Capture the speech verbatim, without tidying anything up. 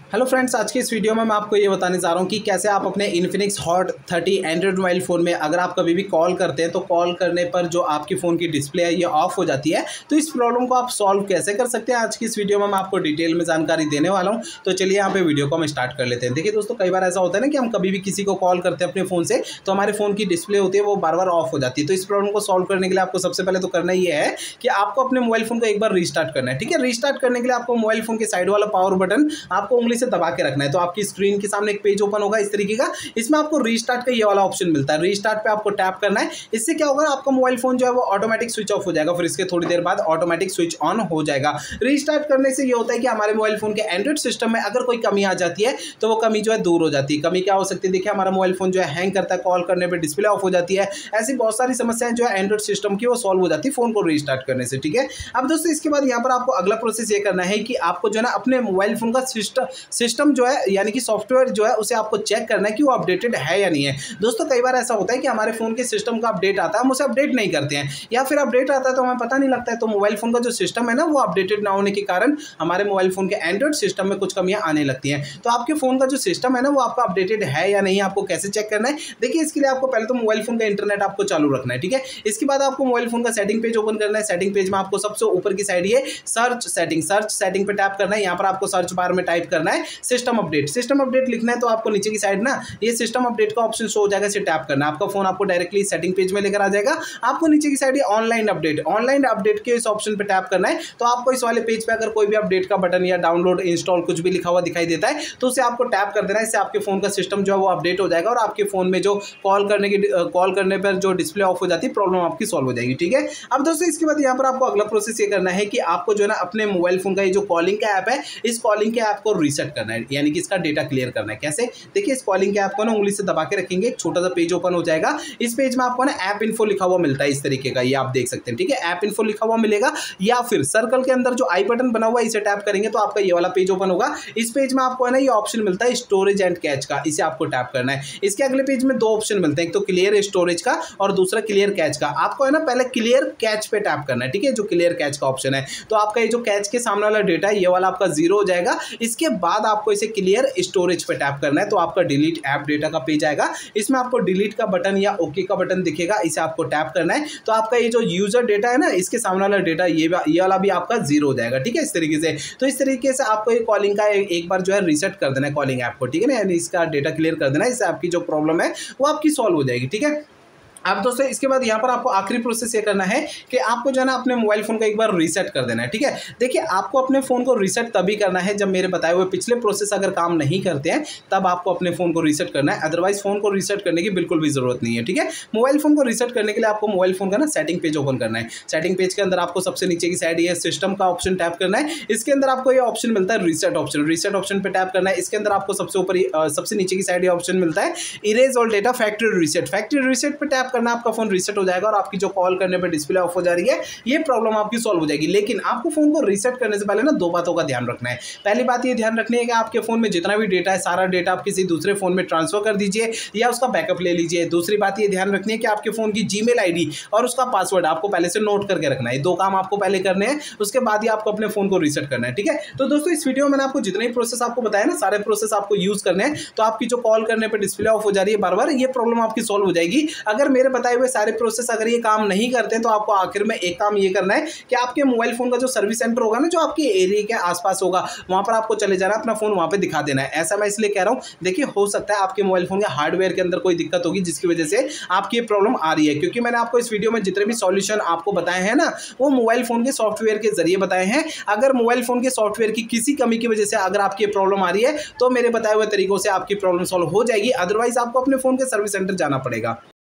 Hello friends, आज की इस वीडियो में मैं आपको ये बताने जा रहा हूँ कि कैसे आप अपने Infinix Hot thirty Android mobile phone में अगर आप कभी भी कॉल करते हैं तो कॉल करने पर जो आपकी फ़ोन की डिस्प्ले है ये ऑफ हो जाती है। तो इस प्रॉब्लम को आप सॉल्व कैसे कर सकते हैं, आज की इस वीडियो में मैं आपको डिटेल में जानकारी देने वाला हूँ। तो चलिए यहाँ पे वीडियो को हम स्टार्ट कर लेते हैं। देखिए दोस्तों, कई बार ऐसा होता है ना कि हम कभी भी किसी को कॉल करते हैं अपने फ़ोन से तो हमारे फ़ोन की डिस्प्ले होती है वो बार बार ऑफ हो जाती है। तो इस प्रॉब्लम को सॉल्व करने के लिए आपको सबसे पहले तो करना ये है कि आपको अपने मोबाइल फ़ोन को एक बार रीस्टार्ट करना है। ठीक है, रीस्टार्ट करने के लिए आपको मोबाइल फ़ोन के साइड वाला पावर बटन आपको उंगली से दबा के रखना है। तो आपकी स्क्रीन के सामने एक पेज ओपन होगा इस तरीके का, इसमें आपको रीस्टार्ट का ये वाला ऑप्शन मिलता है। रीस्टार्ट पे आपको टैप करना है। इससे क्या होगा, आपका मोबाइल फोन जो है वो ऑटोमेटिक स्विच ऑफ हो जाएगा, फिर इसके थोड़ी देर बाद ऑटोमेटिक स्विच ऑन हो जाएगा। रीस्टार्ट करने से ये होता है कि हमारे मोबाइल फोन के एंड्रॉइड सिस्टम में अगर कोई कमी आ जाती है तो वो कमी जो है दूर हो जाती है। कमी क्या हो सकती है, देखिए हमारा मोबाइल फोन जो है हैंग करता है, कॉल करने पर डिस्प्ले ऑफ हो जाती है। ऐसी बहुत सारी समस्याएं जो है एंड्रॉइड सिस्टम की वो सॉल्व हो जाती है फोन को रीस्टार्ट करने से। ठीक है, अब दोस्तों इसके बाद यहाँ पर आपको अगला प्रोसेस ये करना है कि आपको जो है ना अपने मोबाइल फोन का सिस्टम सिस्टम जो है यानी कि सॉफ्टवेयर जो है उसे आपको चेक करना है कि वो अपडेटेड है या नहीं है। दोस्तों कई बार ऐसा होता है कि हमारे फोन के सिस्टम का अपडेट आता है, हम उसे अपडेट नहीं करते हैं, या फिर अपडेट आता है तो हमें पता नहीं लगता है। तो मोबाइल फोन का जो सिस्टम है ना वो अपडेटेड ना होने के कारण हमारे मोबाइल फोन के एंड्रॉइड सिस्टम में कुछ कमियां आने लगती हैं। तो आपके फोन का जो सिस्टम है ना वो आपका अपडेटेड है या नहीं, आपको कैसे चेक करना है। देखिए इसके लिए आपको पहले तो मोबाइल फोन का इंटरनेट आपको चालू रखना है। ठीक है, इसके बाद आपको मोबाइल फोन का सेटिंग पेज ओपन करना है। सेटिंग पेज में आपको सबसे ऊपर की साइड ये सर्च सेटिंग सर्च सेटिंग पे टैप करना है। यहाँ पर आपको सर्च बार में टाइप करना है सिस्टम अपडेट। सिस्टम अपडेट लिखना है तो आपको नीचे की साइड ना ये सिस्टम अपडेट का ऑप्शन शो हो जाएगा, इसे टैप करना है। आपका फोन आपको डायरेक्टली सेटिंग पेज में लेकर आ जाएगा। आपको नीचे की साइड ये ऑनलाइन अपडेट ऑनलाइन अपडेट के इस ऑप्शन पे टैप करना है। तो आपको इस वाले पेज पे अगर कोई भी अपडेट का बटन या डाउनलोड इंस्टॉल कुछ भी लिखा हुआ दिखाई देता है तो उसे आपको टैप कर देना है। इससे आपके फोन का सिस्टम जो है वो अपडेट हो जाएगा और आपके फोन में जो कॉल करने की कॉल करने पर जो डिस्प्ले ऑफ हो जाती है प्रॉब्लम आपकी सॉल्व हो जाएगी। ठीक है, अब दोस्तों इसके बाद यहाँ पर आपको अगला प्रोसेस ये करना है कि आपको जो है ना अपने मोबाइल फोन का ये जो कॉलिंग का ऐप है इस कॉलिंग के ऐप को रीसेट करना है, यानी कि इसका डेटा क्लियर करना है। कैसे, देखिए इस कॉलिंग के ऐप को ना उंगली से दबा के रखेंगे, एक छोटा सा पेज ओपन हो जाएगा। इस पेज में आपको ना ऐप इन्फो लिखा हुआ मिलता है इस तरीके का, ये आप देख सकते हैं। ठीक है, ऐप इन्फो लिखा हुआ मिलेगा, या फिर सर्कल के अंदर जो आई बटन बना हुआ है इसे टैप करेंगे तो आपका ये वाला पेज ओपन होगा। इस पेज में आपको है ना ये ऑप्शन मिलता है स्टोरेज एंड कैच का, इसे आपको टैप करना है। इसके अगले पेज में दो ऑप्शन मिलते हैं, एक तो क्लियर स्टोरेज का और दूसरा क्लियर कैच का। आपको है ना पहले क्लियर कैच पे टैप करना है। ठीक है, जो क्लियर कैच का ऑप्शन है तो आपका ये जो कैच के सामने वाला डेटा है ये वाला आपका जीरो हो जाएगा। इसके बाद आपको इसे क्लियर स्टोरेज पे टैप करना है तो आपका डिलीट ऐप डेटा का पेज आएगा। इसमें आपको डिलीट का बटन या ओके का बटन दिखेगा, इसे आपको टैप करना है। तो आपका ये जो यूजर डेटा है ना इसके सामने वाला डेटा ये ये वाला भी आपका जीरो हो जाएगा। ठीक है, इस तरीके से तो इस तरीके से आपको ये कॉलिंग का एक बार जो है रीसेट कर देना है कॉलिंग ऐप को। ठीक है ना, यानी इसका डेटा क्लियर कर देना है, इससे आपकी जो प्रॉब्लम है वो आपकी सॉल्व हो जाएगी। ठीक है, अब दोस्तों इसके बाद यहाँ पर आपको आखिरी प्रोसेस ये करना है कि आपको जो है ना अपने मोबाइल फोन का एक बार रीसेट कर देना है। ठीक है, देखिए आपको अपने फोन को रीसेट तभी करना है जब मेरे बताए हुए पिछले प्रोसेस अगर काम नहीं करते हैं तब आपको अपने फोन को रीसेट करना है, अदरवाइज फोन को रीसेट करने की बिल्कुल भी जरूरत नहीं है। ठीक है, मोबाइल फोन को रीसेट करने के लिए आपको मोबाइल फोन का ना सेटिंग पेज ओपन करना है। सेटिंग पेज के अंदर आपको सबसे नीचे की साइड ये सिस्टम का ऑप्शन टैप करना है। इसके अंदर आपको ये ऑप्शन मिलता है रीसेट ऑप्शन, रीसेट ऑप्शन पे टैप करना है। इसके अंदर आपको सबसे ऊपर सबसे नीचे की साइड ये ऑप्शन मिलता है erase all data factory reset. Factory reset पे टैप करना, आपका फोन रीसेट हो जाएगा और आपकी जो कॉल करने पे डिस्प्ले ऑफ हो जा रही है ये प्रॉब्लम आपकी सॉल्व हो जाएगी। लेकिन आपको फोन को रीसेट करने से पहले ना दो बातों का ध्यान रखना है। पहली बात ये ध्यान रखनी है कि आपके फोन में जितना भी डेटा है सारा डेटा आप किसी दूसरे फोन में ट्रांसफर कर दीजिए या उसका बैकअप ले लीजिए। दूसरी बात ये ध्यान रखनी है कि आपके फोन की जीमेल आईडी और उसका पासवर्ड आपको पहले से नोट करके रखना है। दो काम आपको पहले करने हैं, उसके बाद ही आपको अपने फोन को रीसेट करना है। ठीक है, तो दोस्तों इस वीडियो में मैंने आपको जितने प्रोसेस आपको बताया ना सारे प्रोसेस आपको यूज करने हैं, तो आपकी जो कॉल करने पर डिस्प्ले ऑफ हो जा रही है बार बार ये प्रॉब्लम आपकी सॉल्व हो जाएगी। अगर मेरे बताए हुए सारे प्रोसेस अगर ये काम नहीं करते हैं तो आपको आखिर में एक काम ये करना है कि आपके मोबाइल फोन का जो सर्विस सेंटर होगा ना जो आपके एरिया के आसपास होगा वहां पर आपको चले जाना है, अपना फोन वहां पे दिखा देना है। ऐसा मैं इसलिए कह रहा हूं, देखिए हो सकता है आपके मोबाइल फोन के हार्डवेयर के अंदर कोई दिक्कत होगी जिसकी वजह से आपकी प्रॉब्लम आ रही है, क्योंकि मैंने आपको इस वीडियो में जितने भी सॉल्यूशन आपको बताए हैं ना वो मोबाइल फोन के सॉफ्टवेयर के जरिए बताए हैं। अगर मोबाइल फोन के सॉफ्टवेयर की किसी कमी की वजह से अगर आपकी प्रॉब्लम आ रही है तो मेरे बताए हुए तरीकों से आपकी प्रॉब्लम सॉल्व हो जाएगी, अदरवाइज आपको अपने फोन के सर्विस सेंटर जाना पड़ेगा।